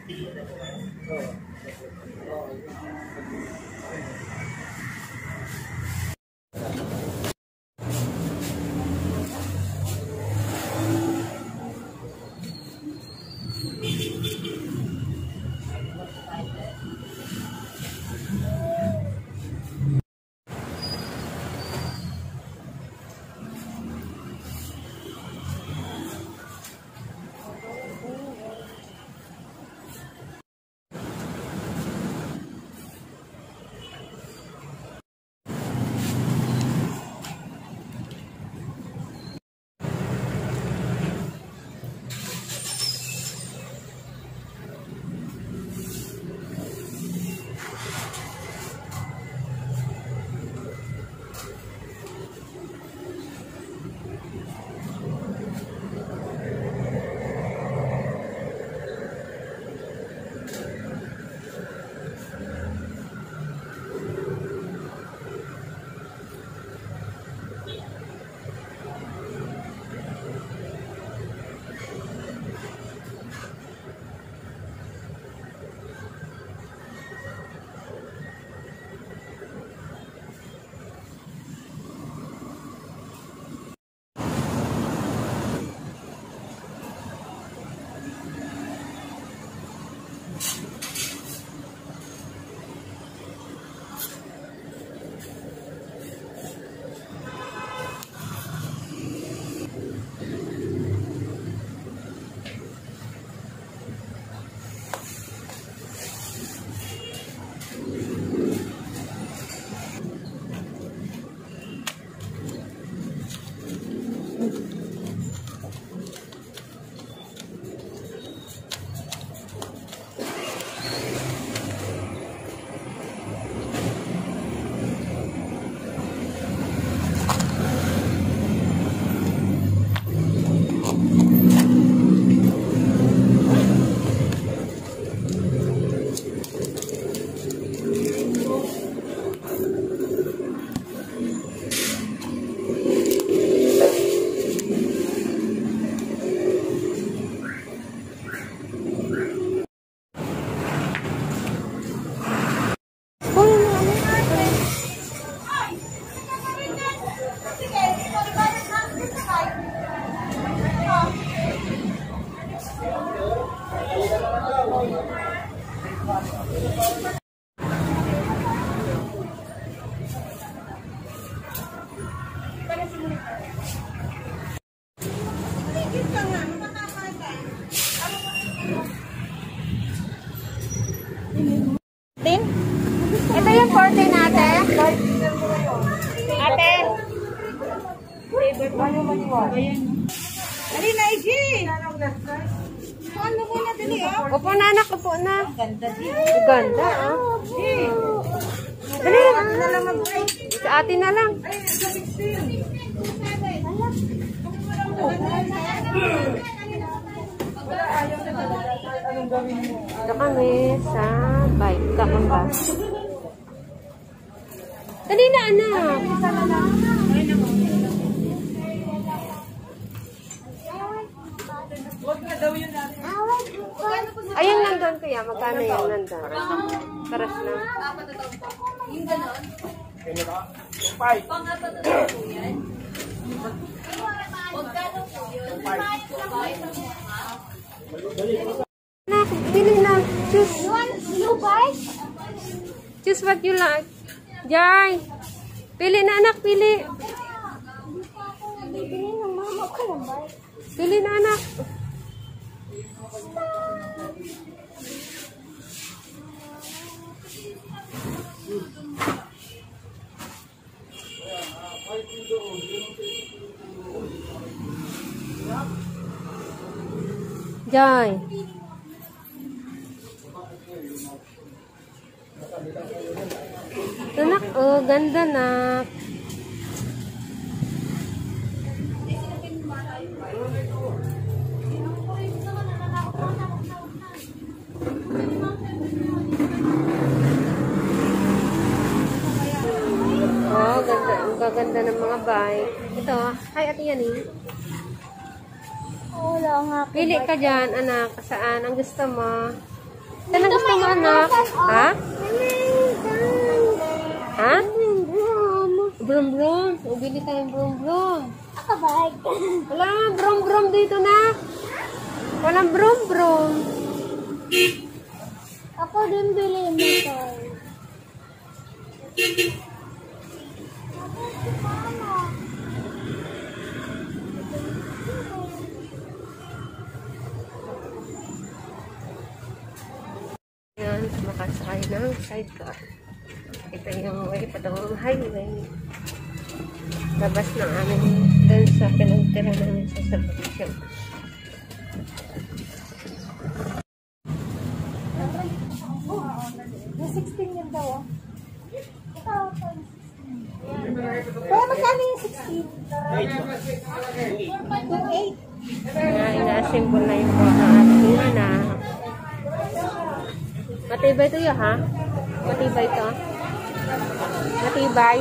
Ito yung 14 natin. Ate. Dali na, Iji. Ano mo na, dali, oh. Upo na, anak. Upo na. Ganda, di. Ganda, ah. Dali. Na lang mag-break. Sa atin na lang. Ay, sa 16. Wala, ayaw na talaga. Anong gawin mo? Ito kami sa bike. Kakamba. Dali na, anak. Huwag na daw yun natin. Ayun nandun kuya. Magkano yung nandun? Paras na. Yung ganon? Pang-apat na taon po yan. Magkano po yun? Anak, pili na. Choose. You want new bike? Choose what you like. Jai. Pili na, anak. Pili. Bibili ng mama ko ng bike. Pili na, anak. Jai. Anak, oh, ganda na. Oh, ganda. Ang gaganda ng mga bike. Ito, hi Ate Yani. Wala nga. Pili ka dyan, anak. Saan ang gusto mo? Saan ang gusto mo, anak? Ha? Ha? Brum-brum. O, bili tayong brum-brum. Ako bag. Wala, brum-brum dito na. Walang brum-brum. Ako din bili mo to. Yan, makasakay ng sidecar. Ito yung way patawang highway. Labas ng amin dun sa pinagtira namin sa subdivision. Yung 16 yun daw. Ikaw, kaya magkano yung 16? Yung 8. Ina-assemble na yung mga ating anak. Matibay ito yun, ha? Matibay ito. Matibay.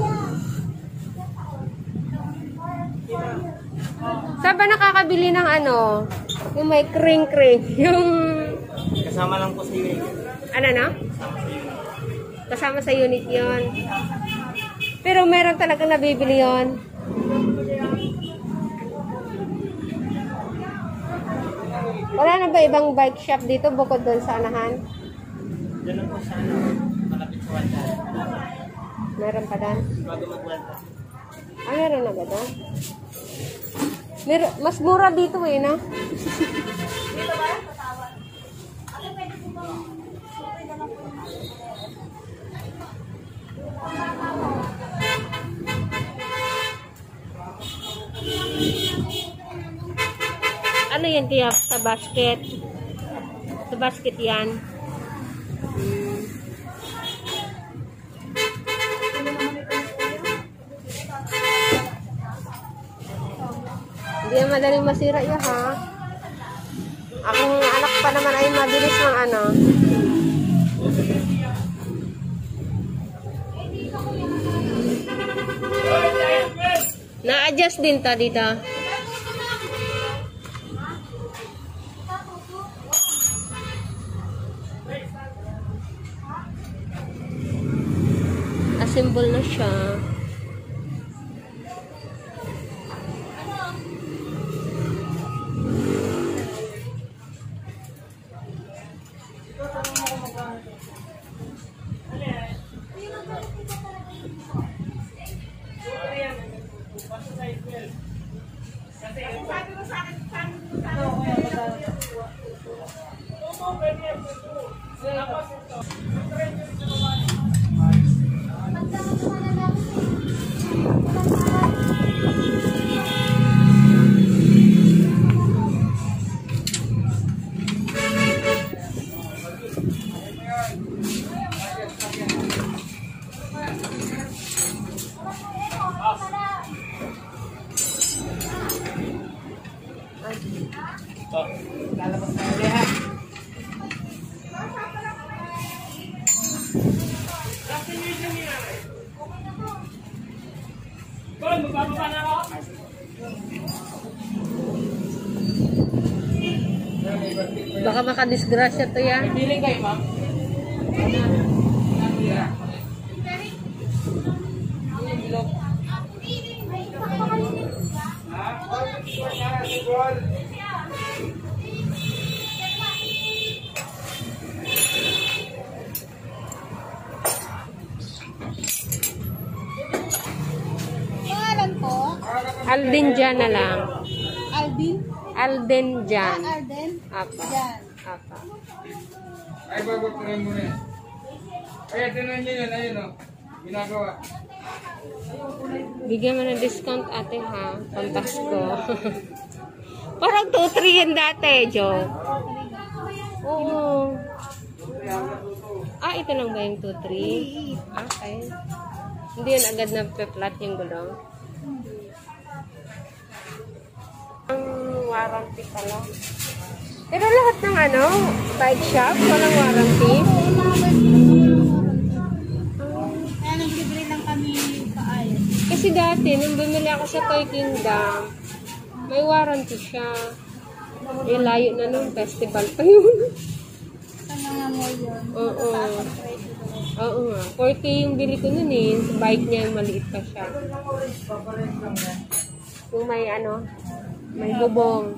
Saan ba nakakabili ng ano? Yung may kring-kring. Yung... Kasama lang po sa unit. Ano na? Kasama sa unit yon. Pero meron talagang nabibili yon. Wala na ba ibang bike shop dito bukod doon sa anahan? Diyan lang po sa ano, malapit sa Wanda. Meron pa doon? Bago mag-Wanda. Ah, meron na ba doon? Mas mura dito eh, no? Ano yan kaya sa basket? Sa basket yan. Hindi yan madaling masira yan, ha? Akong anak pa naman ay mabilis ng ano. Na-adjust din ta dito. Assemble na siya. Lalabas na ulit ha. Magbababa na ako. Baka makadisgrasya to yan. Piling kayo, ma'am? Pangalan po? Alden dyan na lang. Alvin? Alden dyan. Alden? Apa. Jan. Apa. Ay, babagpunin mo na. Ay, tinan niyo yun. Ayun o. Ginagawa. Bigyan mo ng discount ate ha. Pantasko. Parang 2-3 yan dati, Joe. Oo. Ah, ito lang ba yung 2-3? Okay. Hindi yan agad na pe-flat yung gulong. Ang warranty pala. Pero lahat ng ano, bike shop, walang warranty. Kaya naglibre lang kami paayos. Kasi dati, nung bumili ako sa Toy Kingdom, may warranty siya. Eh, layo na nung festival pa yun. Sa sa mga mall yun. Oo. Mataas ang presyo doon. Oo nga. 40 yung bili ko nun eh. Sa bike niya yung maliit pa siya. Yung may ano, may bubong.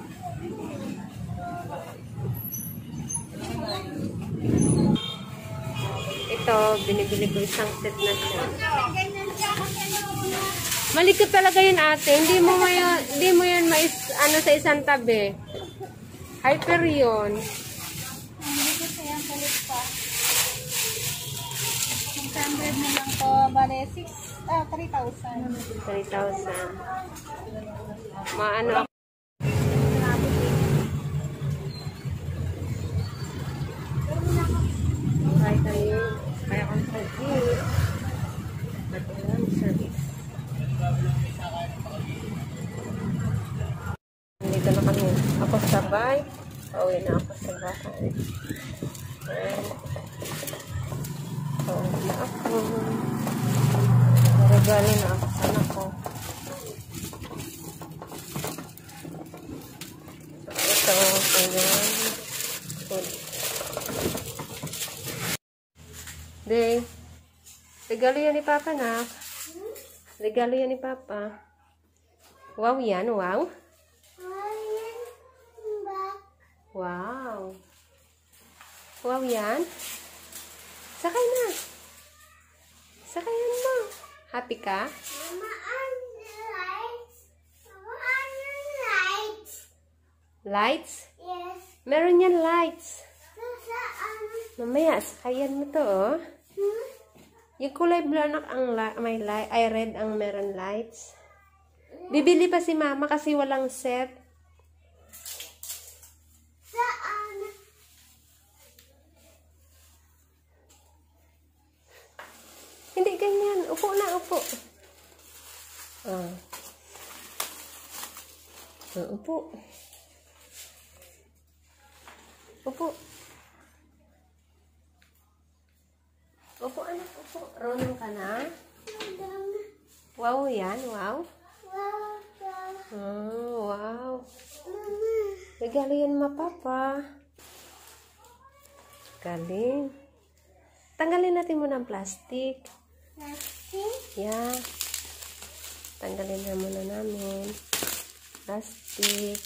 Ito, binibili ko isang set na siya. Malikot talaga yun ate. Hindi mo yun ano sa isang tabi. Hyper yun. Hindi ko siya palit pa. 600 na lang po. Bale, 3,000. 3,000. Maano ako. Kaya kong service. Pati lang service. Nandito na kami. Ako sa bike. Pauwi na ako sa bahay. Pauwi na ako. Regalo na ako sa anak ko. Ito, ayan. Food. De, regalo yan ni Papa na. Regalo yan ni Papa. Wow yan, wow. Wow. Wow yan. Sakay na. Sakayan mo. Happy ka? Lights? Yes. Meron yan lights. Saan? Mamaya, sakayan mo to, oh. Yung kulay blue anak ang may light, ay red ang meron lights. Bibili pa si Mama kasi walang set. Saan? Hindi ganyan. Upo na, upo. Upo. Upo. Upo, anak, upo. Ronong ka na? Wow yan, wow. Oh, wow. Regalo yan Papa. Galing. Tanggalin natin muna ang plastic. Yeah. Tanggalin na muna namin. Plastic.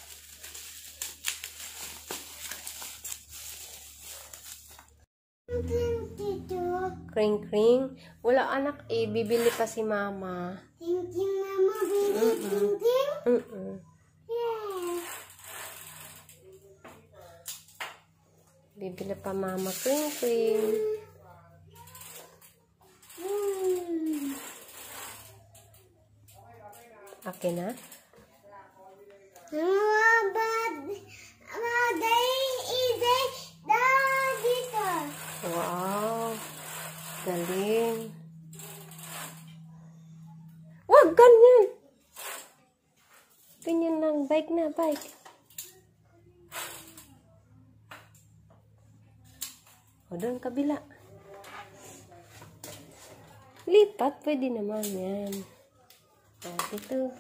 Kring-kring. Wala anak eh. Bibili pa si Mama. Ting-ting, Mama, baby, ting-ting. Yes. Bibili pa Mama kring-kring. Okay na? Wow. Galing. Wag, ganyan. Ganyan lang. Bike na, bike. O, doon kabila. Lipat, pwede naman yan. O, dito.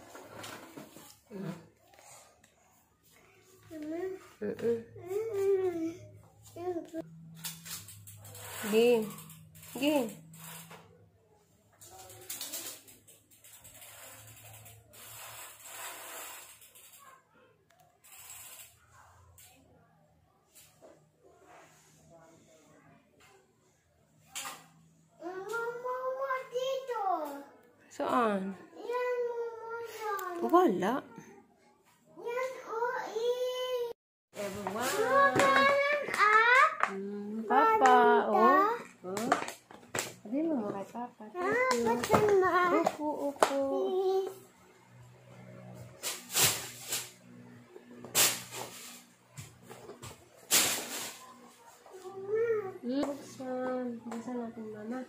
Game. Game. Mama, dito. Saan? Yan, Mama, yan. Wala. Yan, Everyone. Makanan Papa. Oh. Oh. Sabi mo kay Papa. Thank you. Makanan. Upo, upo. Buksan. Buksan natin, Mama.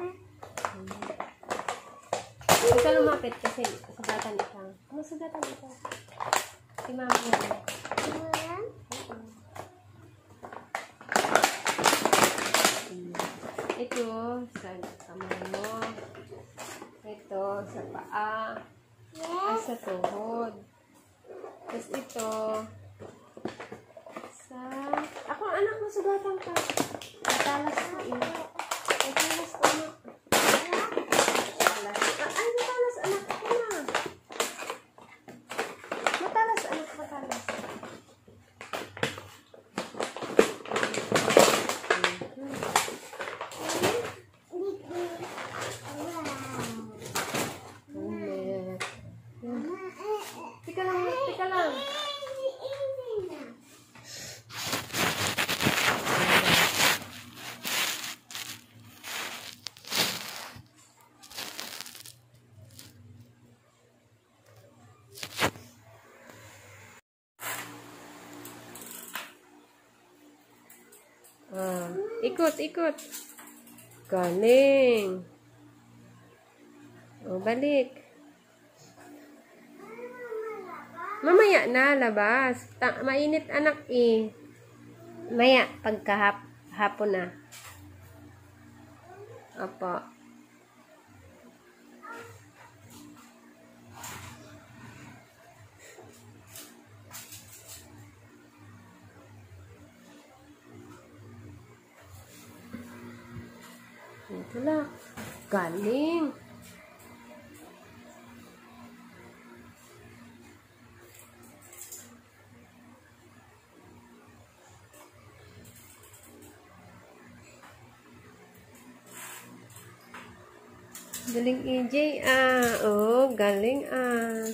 Huwag ka lumapit kasi sugatan ito. Ano sugatan ito? Si Mama yan. Ito sa kamay mo. Ito sa paa. Ay, sa tuhod. Tapos ito sa... Ako anak, masugatan ka. Matalas ko eh. Matalas ko anak. Ay, matalas anak ko na. Matalas anak, matalas. Tika lang, tika lang. Ikot, ikot. Galing. O, balik. Mamaya na, labas. Mainit anak eh. Maya, hapon na. Opo. Ito lang. Galing. Galing EJ ah. Oh, galing ah.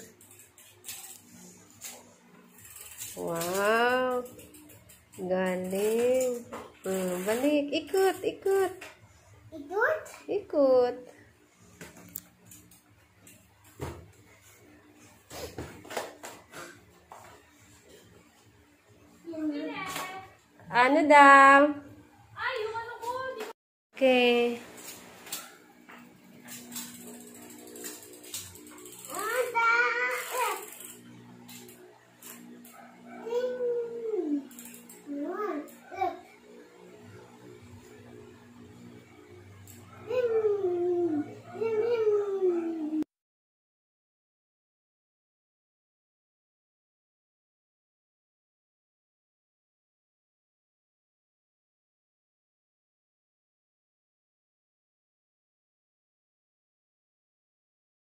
Wow. Galing. Balik. Ikut, ikut. Ikut? Ikut. Ano daw? Ay, yung ano ko. Okay.